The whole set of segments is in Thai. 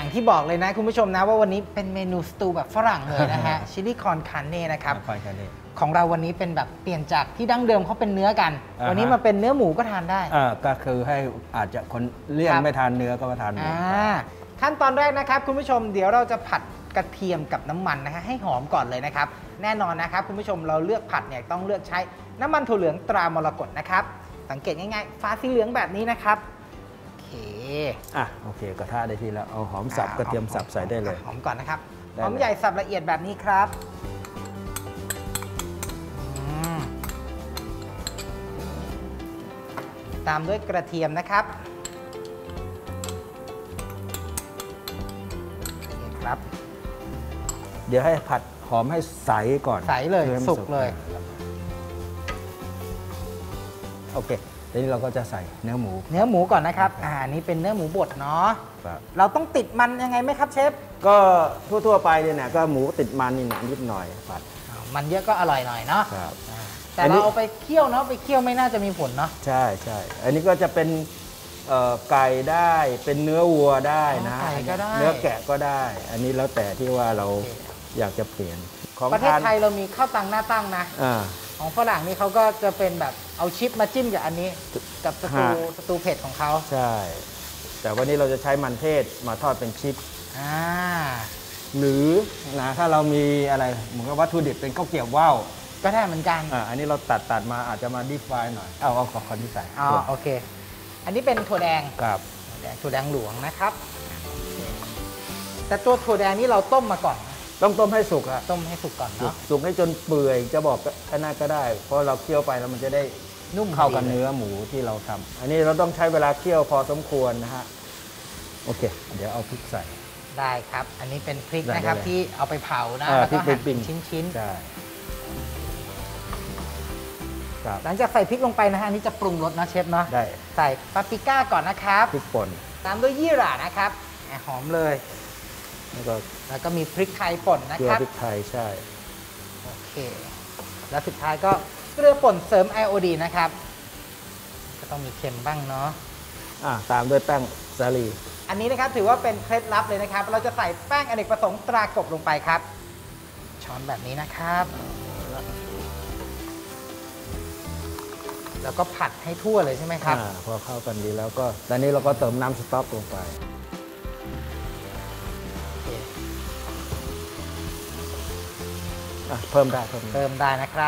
อย่างที่บอกเลยนะคุณผู้ชมนะว่าวันนี้เป็นเมนูสตูแบบฝรั่งเลยนะฮะ ชิลลี่คอนคาเน่นะครับของเราวันนี้เป็นแบบเปลี่ยนจากที่ดั้งเดิมเขาเป็นเนื้อกันวันนี้มาเป็นเนื้อหมูก็ทานได้ก็คือให้อาจจะคนเลี่ยงไม่ทานเนื้อก็มาทานหมูขั้นตอนแรกนะครับคุณผู้ชมเดี๋ยวเราจะผัดกระเทียมกับน้ำมันนะฮะให้หอมก่อนเลยนะครับแน่นอนนะครับคุณผู้ชมเราเลือกผัดเนี่ยต้องเลือกใช้น้ำมันถั่วเหลืองตรามรกตนะครับสังเกตง่ายๆฟ้าสีเหลืองแบบนี้นะครับโอเคกระทะได้ที่แล้วเอาหอมสับกระเทียมสับใส่ได้เลยหอมก่อนนะครับหอมใหญ่สับละเอียดแบบนี้ครับตามด้วยกระเทียมนะครับครับเดี๋ยวให้ผัดหอมให้ใสก่อนใสเลยสุกเลยโอเคทีนี้เราก็จะใส่เนื้อหมูก่อนนะครับอันนี้เป็นเนื้อหมูบดเนาะเราต้องติดมันยังไงไหมครับเชฟก็ทั่วๆไปเนี่ยก็หมูติดมันนิดหน่อยผัดมันเยอะก็อร่อยหน่อยเนาะแต่เราเอาไปเคี่ยวเนาะไปเคี่ยวไม่น่าจะมีผลเนาะใช่อันนี้ก็จะเป็นไก่ได้เป็นเนื้อวัวได้นะเนื้อแกะก็ได้อันนี้แล้วแต่ที่ว่าเราอยากจะเปลี่ยนของประเทศไทยเรามีข้าวตังหน้าตั้งนะของฝรั่งนี่เขาก็จะเป็นแบบเอาชิปมาจิ้มกับอันนี้กับสตูเผ็ดของเขาใช่แต่วันนี้เราจะใช้มันเทศมาทอดเป็นชิปหรือนะถ้าเรามีอะไรเหมือนกับวัตถุดิบเป็นข้าวเกรี๊ยวว่าวก็ได้เหมือนกันอันนี้เราตัดมาอาจจะมาดีฟายหน่อยเอาขอที่ใส่โอเคอันนี้เป็นถั่วแดงครับถั่วแดงหลวงนะครับแต่ตัวถั่วแดงนี่เราต้มมาก่อนต้องต้มให้สุกอะต้มให้สุกก่อนเนาะสุกให้จนเปื่อยจะบอกแค่นั้นก็ได้เพราะเราเคี่ยวไปแล้วมันจะได้นุ่มเข้ากับเนื้อหมูที่เราทำอันนี้เราต้องใช้เวลาเคี่ยวพอสมควรนะฮะโอเคเดี๋ยวเอาพริกใส่ได้ครับอันนี้เป็นพริกนะครับที่เอาไปเผานะแล้วก็หั่นเป็นชิ้นๆหลังจากใส่พริกลงไปนะฮะอันนี้จะปรุงรสนะเชฟเนาะได้ใส่ปาปริก้าก่อนนะครับพริกป่นตามด้วยยี่หร่านะครับหอมเลยแล้วก็มีพริกไทยป่นนะครับพริกไทยใช่โอเคแล้วสุดท้ายก็เกลือป่นเสริมไอโอดีนะครับก็ต้องมีเค็มบ้างเนาะตามด้วยแป้งสาลีอันนี้นะครับถือว่าเป็นเคล็ดลับเลยนะครับเราจะใส่แป้งอเนกประสงค์ตรากบลงไปครับช้อนแบบนี้นะครับแล้วก็ผัดให้ทั่วเลยใช่ไหมครับพอเข้ากันดีแล้วก็ตอนนี้เราก็เติมน้ำสต๊อกลงไปเพิ่มได้นะครับ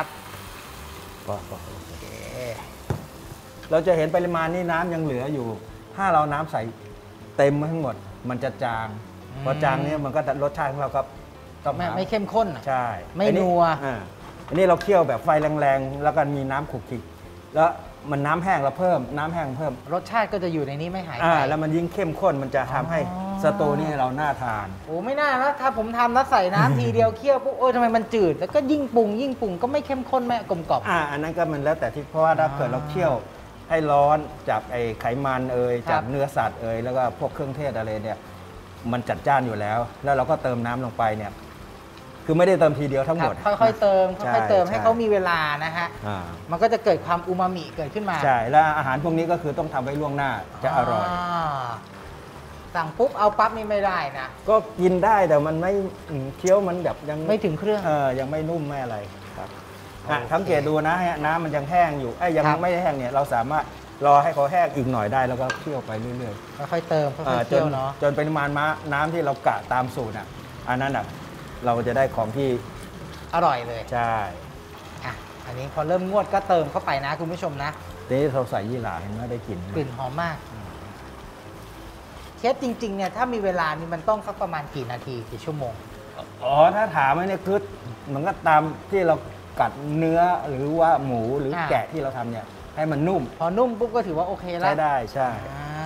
เราจะเห็นปริมาณนี้น้ำยังเหลืออยู่ถ้าเราน้ำใส่เต็มทั้งหมดมันจะจางพอจางนี้มันก็รสชาติของเราก็ต้องไม่เข้มข้นใช่ไม่นัวอันนี้เราเคี่ยวแบบไฟแรงๆแล้วก็มีน้ำขลุกขลิกแล้วมันน้ำแห้งเราเพิ่มน้ำแห้งเพิ่มรสชาติก็จะอยู่ในนี้ไม่หายไปแล้วมันยิ่งเข้มข้นมันจะทำให้สตูนี่เราน่าทานโอ้ไม่น่านะถ้าผมทำแล้วใส่น้ำทีเดียวเคี่ยวปุ๊บโอ้ทำไมมันจืดแล้วก็ยิ่งปรุงก็ไม่เข้มข้นไม่กลมกล่อมอันนั้นก็มันแล้วแต่ที่เพราะว่าถ้าเกิดเราเคี่ยวให้ร้อนจากไอ้ไขมันจากเนื้อสัตว์แล้วก็พวกเครื่องเทศอะไรเนี่ยมันจัดจ้านอยู่แล้วแล้วเราก็เติมน้ำลงไปเนี่ยคือไม่ได้เติมทีเดียวทั้งหมดค่อยๆเติมให้เขามีเวลานะฮะมันก็จะเกิดความอูมามิเกิดขึ้นมาใช่แล้วอาหารพวกนี้ก็คือต้องทำไว้ล่วงหน้าจะอร่อยสั่งปุ๊บเอาปั๊บนี่ไม่ได้นะก็กินได้แต่มันไม่เคี้ยวมันแบบยังไม่ถึงเครื่องยังไม่นุ่มไม่อะไรครับสังเกตดูนะน้ำมันยังแห้งอยู่ยังไม่ได้แห้งเนี่ยเราสามารถรอให้เขาแห้งอีกหน่อยได้แล้วก็เคี่ยวไปเรื่อยๆค่อยๆเติมค่อยๆเคี่ยวเนาะจนปริมาณน้ำที่เรากะตามสูตรอันนั้นเราจะได้ของที่อร่อยเลยใช่อันนี้พอเริ่มงวดก็เติมเข้าไปนะคุณผู้ชมนะนี่เราใส่ยี่หร่าเห็นไหมได้กลิ่นหอมมากเชฟจริงๆเนี่ยถ้ามีเวลานี่มันต้องสักประมาณกี่นาทีกี่ชั่วโมงถ้าถามเนี่ยคือมันก็ตามที่เรากัดเนื้อหรือว่าหมูหรือแกะที่เราทำเนี่ยให้มันนุ่มพอนุ่มปุ๊บก็ถือว่าโอเคแล้วใช้ได้ใช่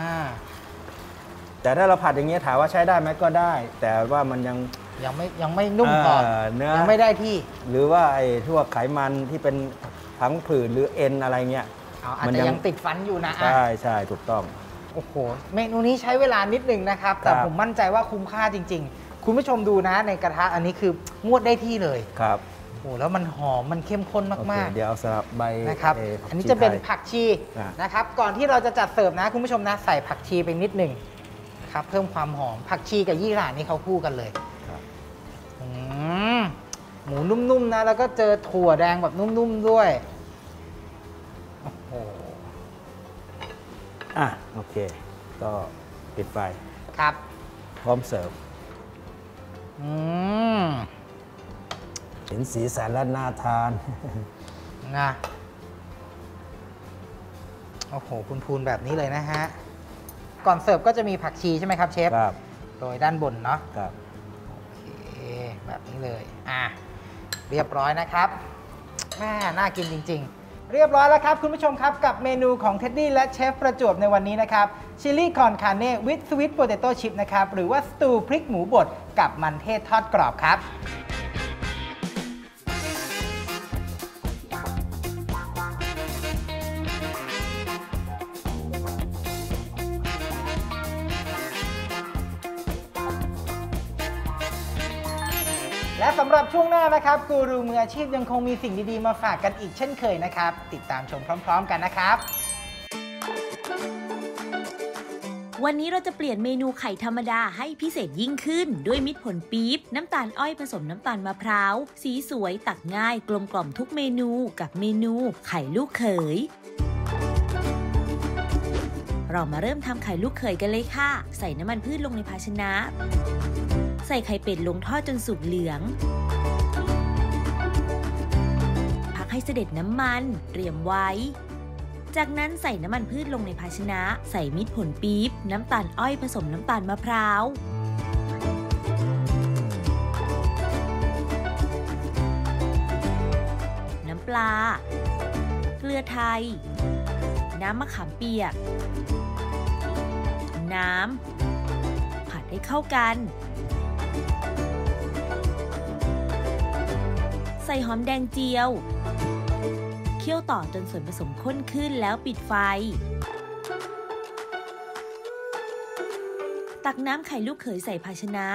แต่ถ้าเราผัดอย่างเงี้ยถามว่าใช้ได้ไหมก็ได้แต่ว่ามันยังไม่นุ่มพอยังไม่ได้ที่หรือว่าไอ้พวกไขมันที่เป็นผังผืดหรือเอ็นอะไรเงี้ยอาจจะยังติดฟันอยู่นะใช่ถูกต้องโอ้โหเมนูนี้ใช้เวลานิดนึงนะครับแต่ผมมั่นใจว่าคุ้มค่าจริงๆคุณผู้ชมดูนะในกระทะอันนี้คืองวดได้ที่เลยครับโอ้แล้วมันหอมมันเข้มข้นมากๆเดี๋ยวเอาสลับใบนะครับอันนี้จะเป็นผักชีนะครับก่อนที่เราจะจัดเสิร์ฟนะคุณผู้ชมนะใส่ผักชีไปนิดนึงครับเพิ่มความหอมผักชีกับยี่หร่านี่เขาคู่กันเลยครับหมูนุ่มๆนะแล้วก็เจอถั่วแดงแบบนุ่มๆด้วยโอ้โหโอเคก็ปิดไฟครับพร้อมเสิร์ฟอืมเห็นสีสันและน่าทานนะโอ้โหพูนๆแบบนี้เลยนะฮะก่อนเสิร์ฟก็จะมีผักชีใช่ไหมครับเชฟครับโดยด้านบนเนาะครับโอเคแบบนี้เลยเรียบร้อยนะครับน่ากินจริงๆ เรียบร้อยแล้วครับคุณผู้ชมครับกับเมนูของเท็ดดี้และเชฟประจวบในวันนี้นะครับชิลลี่คอนคาเน่วิดสวิตโปเตโต้ชิพนะครับหรือว่าสตูพริกหมูบดกับมันเทศทอดกรอบครับและสำหรับช่วงหน้านะครับกูรูมืออาชีพยังคงมีสิ่งดีๆมาฝากกันอีกเช่นเคยนะครับติดตามชมพร้อมๆกันนะครับวันนี้เราจะเปลี่ยนเมนูไข่ธรรมดาให้พิเศษยิ่งขึ้นด้วยมิตรผลปี๊บน้ำตาลอ้อยผสมน้ำตาลมะพร้าวสีสวยตักง่ายกลมกล่อมทุกเมนูกับเมนูไข่ลูกเขยเรามาเริ่มทำไข่ลูกเขยกันเลยค่ะใส่น้ำมันพืชลงในภาชนะใส่ไข่เป็ดลงทอดจนสุกเหลืองพักให้เสด็จน้ำมันเตรียมไว้จากนั้นใส่น้ำมันพืชลงในภาชนะใส่มิตรผลปี๊บน้ำตาลอ้อยผสมน้ำตาลมะพร้าวน้ำปลาเกลือไทยน้ำมะขามเปียกน้ำผัดให้เข้ากันใส่หอมแดงเจียวเคี่ยวต่อจนส่วนผสมข้นขึ้นแล้วปิดไฟตักน้ำไข่ลูกเขยใส่ภาชนะ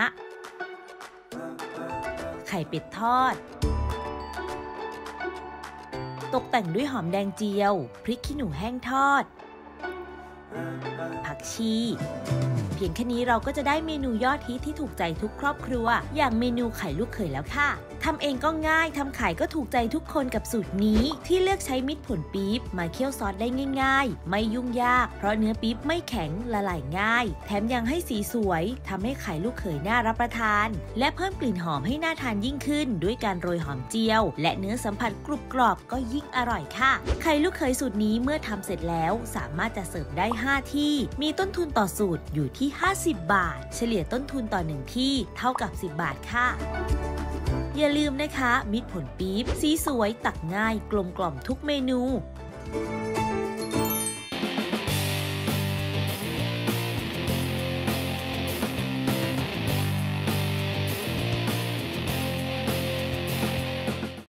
ไข่เป็ดทอดตกแต่งด้วยหอมแดงเจียวพริกขี้หนูแห้งทอดผักชีเพียงแค่นี้เราก็จะได้เมนูยอดฮิตที่ถูกใจทุกครอบครัวอย่างเมนูไข่ลูกเขยแล้วค่ะทำเองก็ง่ายทำขายก็ถูกใจทุกคนกับสูตรนี้ที่เลือกใช้มิตรผลปี๊บมาเคี่ยวซอสได้ง่ายๆไม่ยุ่งยากเพราะเนื้อปี๊บไม่แข็งละลายง่ายแถมยังให้สีสวยทำให้ไข่ลูกเขยน่ารับประทานและเพิ่มกลิ่นหอมให้น่าทานยิ่งขึ้นด้วยการโรยหอมเจียวและเนื้อสัมผัสกรุบกรอบก็ยิ่งอร่อยค่ะไข่ลูกเขยสูตรนี้เมื่อทำเสร็จแล้วสามารถจะเสิร์ฟได้5ที่มีต้นทุนต่อสูตรอยู่ที่50 บาทเฉลี่ยต้นทุนต่อ1ที่เท่ากับ10 บาทค่ะอย่าลืมนะคะมิตรผลปี๊บสีสวยตักง่ายกลมกล่อมทุกเมนู